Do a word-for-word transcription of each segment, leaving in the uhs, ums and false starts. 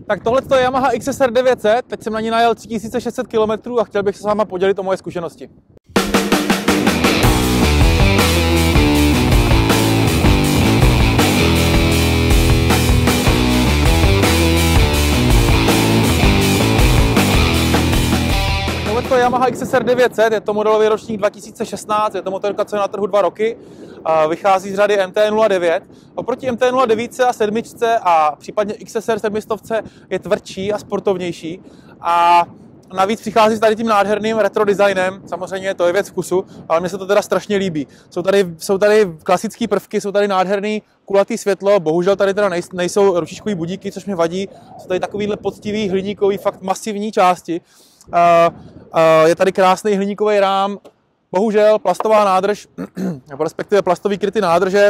Tak tohle je Yamaha X S R devět set, teď jsem na ní najel tři tisíce šest set kilometrů a chtěl bych se s váma podělit o moje zkušenosti. To je Yamaha X S R devět set, je to modelový ročník dva tisíce šestnáct, je to motorka, co je na trhu dva roky, vychází z řady M T nula devět. Oproti M T nula devět a sedm a případně X S R sedm set je tvrdší a sportovnější a navíc přichází s tady tím nádherným retro designem, samozřejmě to je věc vkusu, ale mně se to teda strašně líbí. Jsou tady, jsou tady klasické prvky, jsou tady nádherný kulatý světlo, bohužel tady teda nejsou ručičkový budíky, což mě vadí, jsou tady takovýhle poctivý, hliníkový, fakt masivní části. Uh, uh, je tady krásný hliníkový rám, bohužel plastová nádrž, respektive plastový kryty nádrže,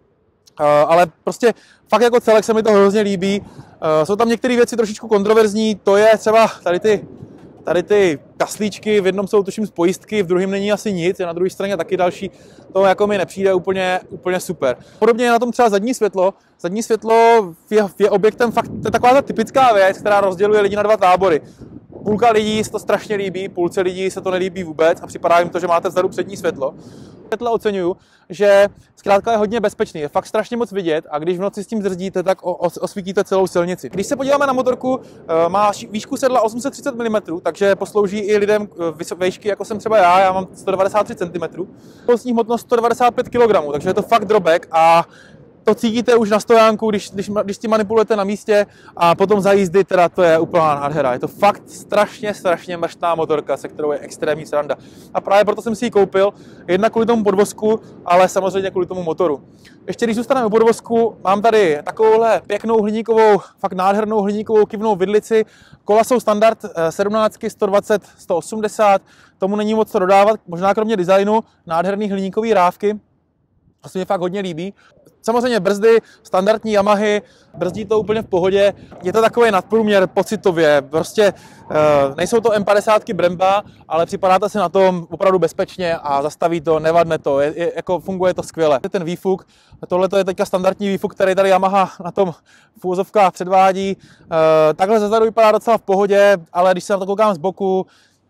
uh, ale prostě fakt jako celek se mi to hrozně líbí. Uh, jsou tam některé věci trošičku kontroverzní, to je třeba tady ty, tady ty kaslíčky, v jednom jsou tuším z pojistky, v druhém není asi nic, je na druhé straně taky další, to jako mi nepřijde úplně, úplně super. Podobně je na tom třeba zadní světlo, zadní světlo je, je objektem fakt, to je taková ta typická věc, která rozděluje lidi na dva tábory. Půlka lidí se to strašně líbí, půlce lidí se to nelíbí vůbec a připadá jim to, že máte vzadu přední světlo. Světlo oceňuju, že zkrátka je hodně bezpečný, je fakt strašně moc vidět a když v noci s tím zdržíte, tak osvítíte celou silnici. Když se podíváme na motorku, má výšku sedla osm set třicet milimetrů, takže poslouží i lidem výšky, jako jsem třeba já, já mám sto devadesát tři centimetrů. Postní hmotnost sto devadesát pět kilogramů, takže je to fakt drobek a to cítíte už na stojánku, když, když, když tím manipulujete na místě a potom za jízdy, teda to je úplná nádhera. Je to fakt strašně, strašně mrštná motorka, se kterou je extrémní sranda. A právě proto jsem si ji koupil, jedna kvůli tomu podvozku, ale samozřejmě kvůli tomu motoru. Ještě když zůstaneme u podvozku, mám tady takovouhle pěknou hliníkovou, fakt nádhernou hliníkovou kivnou vidlici. Kola jsou standard sedmnáct, sto dvacet, sto osmdesát, tomu není moc co dodávat, možná kromě designu, nádherný hliníkový rávky. To se mi fakt hodně líbí. Samozřejmě brzdy, standardní Yamahy, brzdí to úplně v pohodě. Je to takový nadprůměr pocitově, prostě e, nejsou to M padesát Bremba, ale připadáte si na tom opravdu bezpečně a zastaví to, nevadne to, je, je, jako funguje to skvěle. Ten výfuk, tohle je teďka standardní výfuk, který tady Yamaha na tom v úvozovkách předvádí. E, takhle zezadu vypadá docela v pohodě, ale když se na to koukám z boku,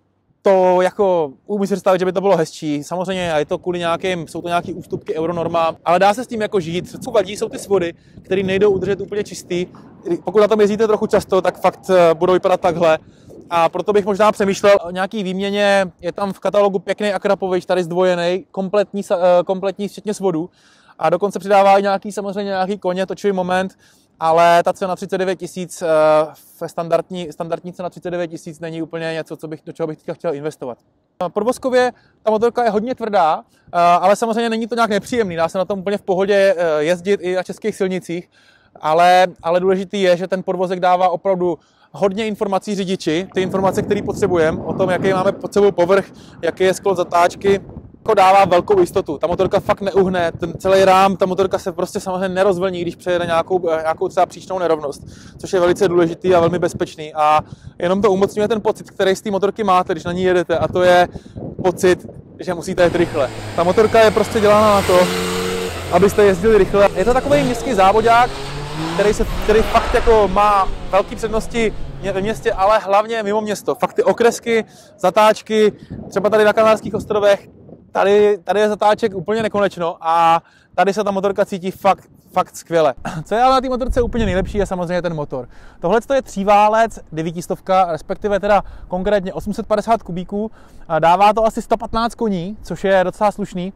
to jako, umím si představit, že by to bylo hezčí. Samozřejmě je to kvůli nějakým, jsou to nějaké ústupky euronormám, ale dá se s tím jako žít. Co vadí, jsou ty svody, které nejdou udržet úplně čistý. Pokud na tom jezdíte trochu často, tak fakt budou vypadat takhle. A proto bych možná přemýšlel o nějaký výměně. Je tam v katalogu pěkný Akrapovič, tady zdvojený, kompletní, kompletní včetně svodů. A dokonce přidává i nějaký, samozřejmě nějaký koně, točivý moment. Ale ta cena třicet devět tisíc, standardní, standardní cena třicet devět tisíc není úplně něco, co bych, do čeho bych teďka chtěl investovat. Podvozkově ta motorka je hodně tvrdá, ale samozřejmě není to nějak nepříjemný, dá se na tom úplně v pohodě jezdit i na českých silnicích, ale, ale důležitý je, že ten podvozek dává opravdu hodně informací řidiči, ty informace, které potřebujeme, o tom, jaký máme pod sebou povrch, jaký je sklon zatáčky, dává velkou jistotu. Ta motorka fakt neuhne, ten celý rám, ta motorka se prostě samozřejmě nerozvlní, když přejede nějakou, nějakou třeba příčnou nerovnost, což je velice důležitý a velmi bezpečný. A jenom to umocňuje ten pocit, který z té motorky máte, když na ní jedete, a to je pocit, že musíte jet rychle. Ta motorka je prostě dělána na to, abyste jezdili rychle. Je to takový městský závodák, který, se, který fakt jako má velké přednosti ve městě, ale hlavně mimo město. Fakt ty okresky, zatáčky, třeba tady na Kanárských ostrovech, Tady, tady je zatáček úplně nekonečno a tady se ta motorka cítí fakt, fakt skvěle. Co je ale na té motorce úplně nejlepší, je samozřejmě ten motor. Tohle je tříválec devětistovka, respektive teda konkrétně osm set padesát kubíků. Dává to asi sto patnáct koní, což je docela slušný.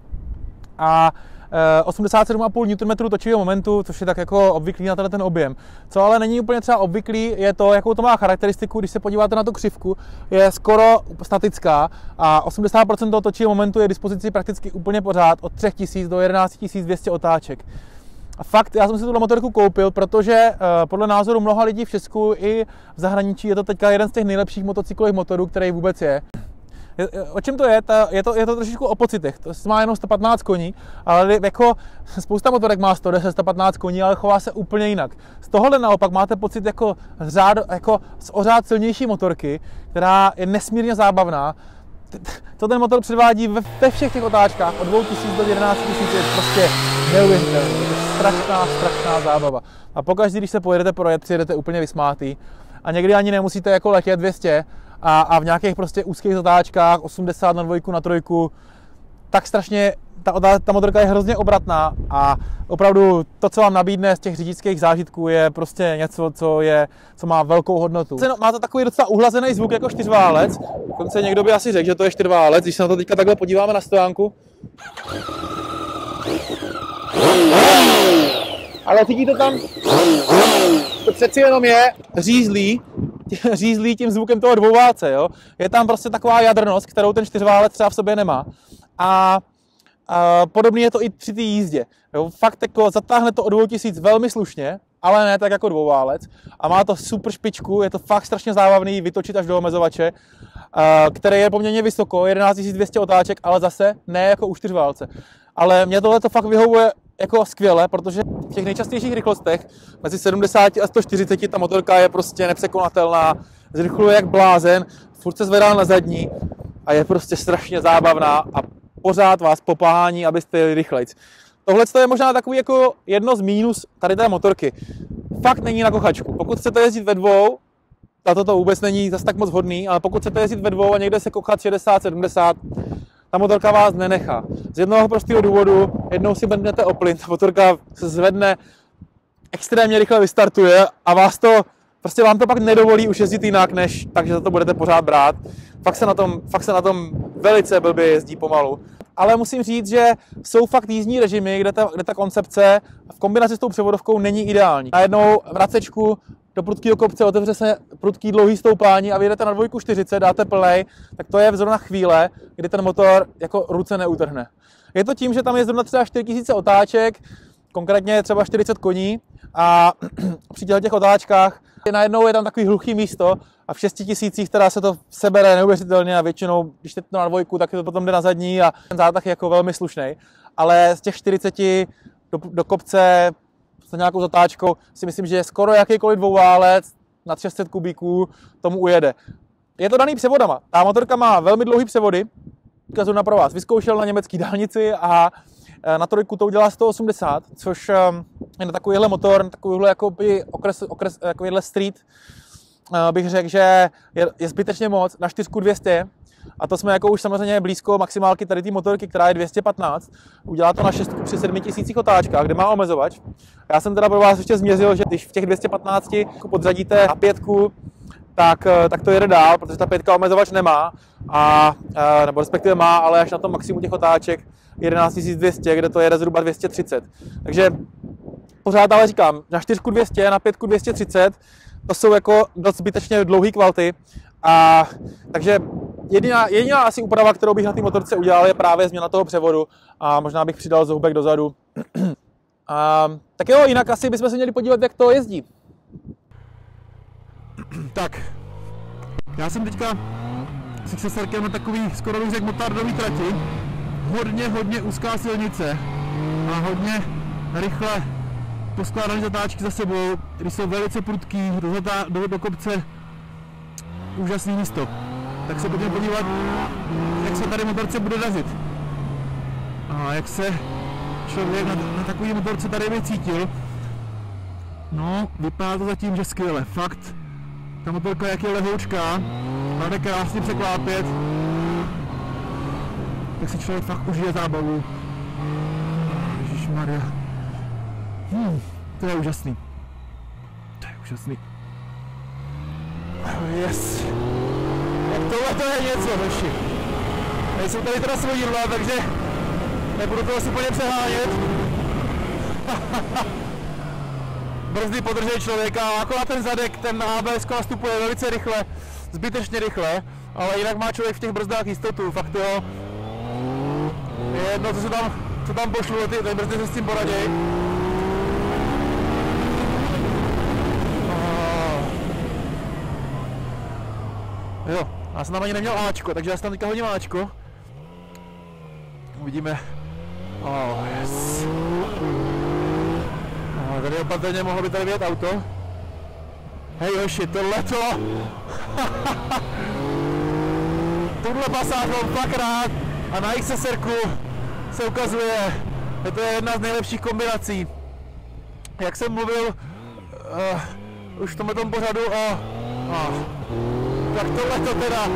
A osmdesát sedm celá pět newtonmetrů točivého momentu, což je tak jako obvyklý na ten objem. Co ale není úplně třeba obvyklý, je to, jakou to má charakteristiku, když se podíváte na tu křivku, je skoro statická a osmdesát procent toho točivého momentu je k dispozici prakticky úplně pořád od tři tisíce do jedenáct tisíc dvě stě otáček. A fakt, já jsem si tuhle motorku koupil, protože uh, podle názoru mnoha lidí v Česku i v zahraničí je to teďka jeden z těch nejlepších motocyklových motorů, který vůbec je. O čem to je? Je to, je to trošičku o pocitech. To má jenom sto patnáct koní, ale jako spousta motorek má sto deset, sto patnáct koní, ale chová se úplně jinak. Z tohohle naopak máte pocit jako, řád, jako z ořád silnější motorky, která je nesmírně zábavná. co ten motor předvádí ve, ve všech těch otáčkách od dvou tisíc do jedenácti tisíc je prostě neuvěřitelné. Je to strašná, strašná zábava. A pokaždé, když se pojedete projet, přijedete úplně vysmátý a někdy ani nemusíte jako letět dvě stě a, a v nějakých prostě úzkých zatáčkách osmdesát na dvojku, na trojku, tak strašně ta, ta motorka je hrozně obratná a opravdu to, co vám nabídne z těch řidičských zážitků, je prostě něco, co, je, co má velkou hodnotu. Má to takový docela uhlazený zvuk jako čtyřválec, dokonce někdo by asi řekl, že to je čtyřválec, když se na to teďka takhle podíváme na stojánku. Ale cítíte tam, to přeci jenom je řízlý, řízlý tím zvukem toho dvouválce, jo. Je tam prostě taková jadrnost, kterou ten čtyřválec třeba v sobě nemá. A, a podobně je to i při té jízdě. Jo. Fakt jako zatáhne to o dvou tisíc velmi slušně, ale ne tak jako dvouválec. A má to super špičku, je to fakt strašně zábavný vytočit až do omezovače, a, který je poměrně vysoko, jedenáct tisíc dvě stě otáček, ale zase ne jako u čtyřválce. Ale mě tohle to fakt vyhovuje jako skvěle, protože v těch nejčastějších rychlostech mezi sedmdesáti a sto čtyřiceti ta motorka je prostě nepřekonatelná, zrychluje jak blázen, furt se zvedá na zadní a je prostě strašně zábavná a pořád vás popáhání, abyste jeli rychlejc. Tohle je možná takový jako jedno z mínus tady té motorky. Fakt není na kochačku. Pokud chcete jezdit ve dvou, a toto vůbec není zase tak moc hodný, ale pokud chcete jezdit ve dvou a někde se kochat šedesát sedmdesát, ta motorka vás nenechá. Z jednoho prostého důvodu, jednou si brnete o plyn, ta motorka se zvedne, extrémně rychle vystartuje a vás to, prostě vám to pak nedovolí už jezdit jinak, než takže za to budete pořád brát. Fakt se na tom, fakt se na tom velice blbě jezdí pomalu. Ale musím říct, že jsou fakt jízdní režimy, kde ta, kde ta koncepce v kombinaci s tou převodovkou není ideální. Najednou vracečku do prudkého kopce, otevře se prudký dlouhý stoupání a vyjedete na dvojku čtyřicet, dáte plnej, tak to je zrovna chvíle, kdy ten motor jako ruce neutrhne. Je to tím, že tam je zrovna třeba čtyři tisíce otáček, konkrétně třeba čtyřicet koní a při těch otáčkách najednou je tam takový hluchý místo a v šesti tisících teda se to sebere neuvěřitelně a většinou, když jdete na dvojku, tak to potom jde na zadní a ten zátah je jako velmi slušný. Ale z těch čtyřiceti do, do kopce s nějakou zatáčkou si myslím, že skoro jakýkoliv dvouválec nad šest set kubíků tomu ujede. Je to daný převodama. Ta motorka má velmi dlouhý převody, zrovna pro vás vyzkoušel na německé dálnici a na trojku to udělá sto osmdesát, což je na takovýhle motor, na takovýhle jakoby okres, okres, takovýhle street, bych řekl, že je, je zbytečně moc, na čtyřku dvě stě. A to jsme jako už samozřejmě blízko maximálky tady té motorky, která je dvě stě patnáct. Udělá to na šestku při sedmi tisících otáčkách, kde má omezovač. Já jsem teda pro vás ještě změřil, že když v těch dvě stě patnácti podřadíte na pětku, tak, tak to jede dál, protože ta pětka omezovač nemá, a, nebo respektive má, ale až na tom maximu těch otáček jedenáct tisíc dvě stě, kde to jede zhruba dvě stě třicet. Takže pořád ale říkám, na čtyřku dvě stě, na pětku dvě stě třicet, to jsou jako dost zbytečně dlouhý kvality. A takže jediná, jediná asi úprava, kterou bych na té motorce udělal, je právě změna toho převodu a možná bych přidal zoubek dozadu. A, tak jo, jinak asi bychom se měli podívat, jak to jezdí. Tak, já jsem teďka s Xeserkem na takový, skoro bych řekl, motardový trati. Hodně, hodně úzká silnice a hodně rychle poskládané zatáčky za sebou, když jsou velice prudký, do, zatá, do, do kopce úžasný místo. Tak se pojďme podívat, jak se tady motorce bude dařit. A jak se člověk na, na takový motorce tady by cítil. No, vypadá to zatím, že skvěle, fakt. Ta motorka, jak je lehoučká, jde krásně překlápět, tak si člověk fakt užije zábavu. Ježišmarja. Hmm, to je úžasný. To je úžasný. Yes. Tak tohle to je něco, hoši. Nejsou tady teda svodidla, takže nebudu to asi úplně přehánět. Brzdy podržej člověka, akorát ten zadek, ten á bé es nastupuje velice rychle, zbytečně rychle, ale jinak má člověk v těch brzdách jistotu, fakt jo. Je jedno, co, se tam, co tam pošlu, ty, ty brzdy se s tím poraděj. Jo, já jsem tam ani neměl áčko, takže já jsem tam teďka hodím áčko. Uvidíme. Oh, yes. No, tady opatrně mohlo by tady vyjet auto. Hej hoši, tohleto. tuhle pasáž mám fakt rád a na X S R ku se ukazuje, že to je jedna z nejlepších kombinací. Jak jsem mluvil uh, už v tomhle tom pořadu o... Uh, tak tohle to teda...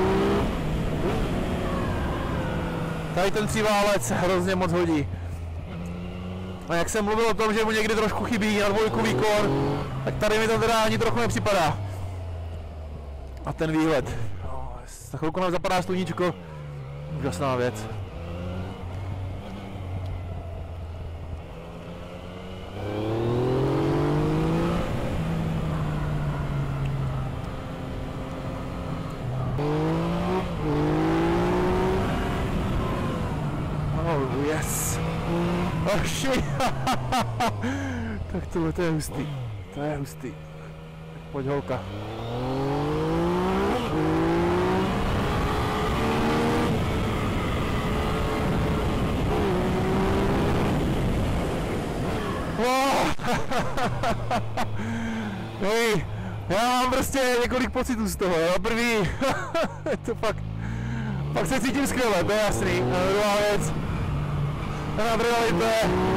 Tady ten tříválec hrozně moc hodí. A jak jsem mluvil o tom, že mu někdy trošku chybí na dvojku výkon, tak tady mi to teda ani trochu nepřipadá. A ten výhled. Za chvilku nám zapadá sluníčko. Úžasná věc. Oh yes. Oh shit. Tak tohle to je hustý. To je hustý. Tak pojď holka. Hej, já mám prostě několik pocitů z toho, jo, první, to fakt, fakt se cítím skvěle, to je jasný, a druhá věc, ten adrenalin,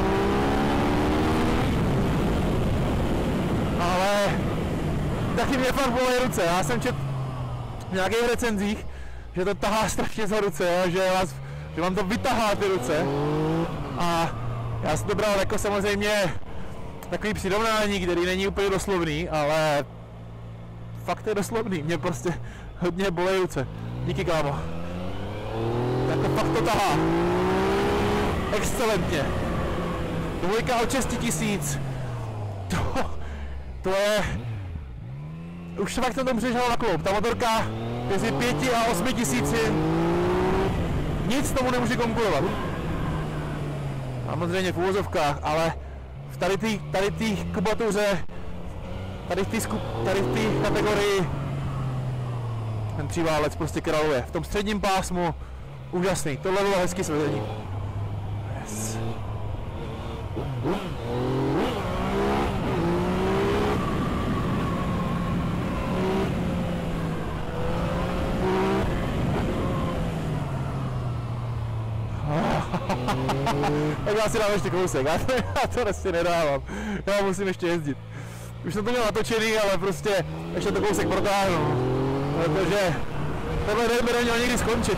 ale taky mě fakt bolí ruce, já jsem četl v nějakých recenzích, že to tahá strašně za ruce, že, vás, že vám to vytahá ty ruce a já jsem to bral jako samozřejmě takový přirovnání, který není úplně doslovný, ale fakt je doslovný, mě prostě hodně bolí ruce. Díky, kámo. Jako fakt to tahá. Excelentně. Dvojka od šesti tisíc. To, to je... Už fakt jsem tomu přišel na kloub. Ta motorka mezi pěti a osmi tisíci nic tomu nemůže konkurovat. Samozřejmě v úvozovkách, ale v tady té tady tý kubatuře, tady v té tady v té kategorii ten tříválec prostě králuje. V tom středním pásmu úžasný. Tohle bylo hezký svezení. Yes. Tak já si dám ještě kousek, já to, já to prostě nedávám, já musím ještě jezdit. Už jsem to měl natočený, ale prostě ještě to kousek protáhnu, protože tenhle den by neměl nikdy skončit.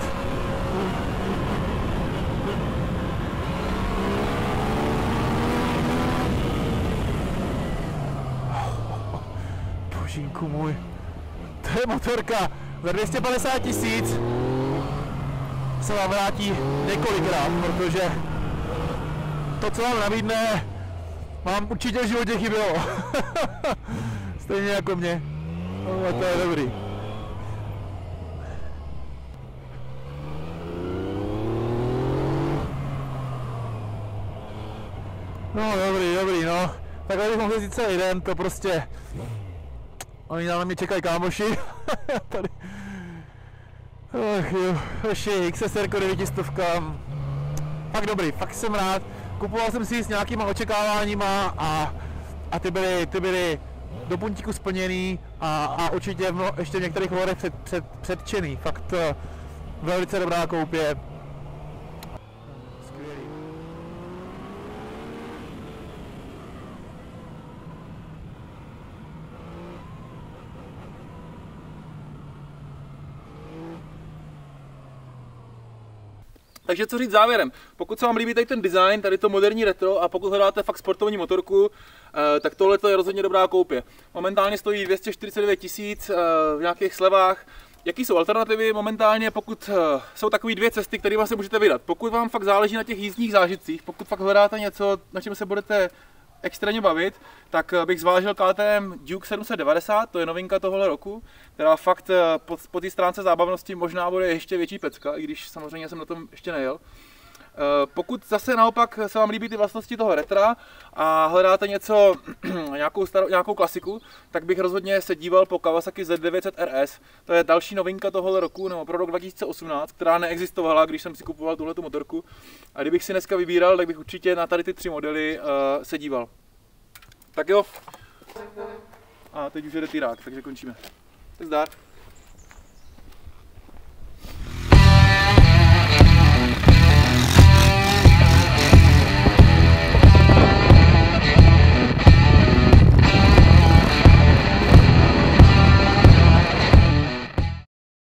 Božínku můj, to je motorka za dvě stě padesát tisíc. Se vám vrátí několikrát, protože to, co vám nabídne, vám určitě v životě chybělo. Stejně jako mě. No, to je dobrý. No, dobrý, dobrý, no. Takhle bych mohl říct celý den, to prostě... Oni na mě čekají kámoši. Tady... Ach jo, hoši, X S R devět set, fakt dobrý, fakt jsem rád. Kupoval jsem si s nějakýma očekáváníma a, a ty, byly, ty byly do puntíku splněný a, a určitě v, ještě v některých ohledech před, před, předčený. Fakt uh, velice dobrá koupě. Skvělý. Takže co říct závěrem, pokud se vám líbí tady ten design, tady to moderní retro a pokud hledáte fakt sportovní motorku, tak tohle je rozhodně dobrá koupě. Momentálně stojí dvě stě čtyřicet devět tisíc v nějakých slevách. Jaký jsou alternativy momentálně, pokud jsou takové dvě cesty, kterými se můžete vydat. Pokud vám fakt záleží na těch jízdních zážitcích, pokud fakt hledáte něco, na čem se budete extrémně bavit, tak bych zvážil K T M Duke sedm set devadesát, to je novinka tohohle roku, která fakt po, po té stránce zábavnosti možná bude ještě větší pecka, i když samozřejmě jsem na tom ještě nejel. Pokud zase naopak se vám líbí ty vlastnosti toho retra a hledáte něco, nějakou, starou, nějakou klasiku, tak bych rozhodně se díval po Kawasaki Z devět set R S. To je další novinka tohohle roku, nebo pro rok dva tisíce osmnáct, která neexistovala, když jsem si kupoval tuhletu motorku. A kdybych si dneska vybíral, tak bych určitě na tady ty tři modely uh, se díval. Tak jo. A teď už jede tyrák, takže končíme. Tak zdar.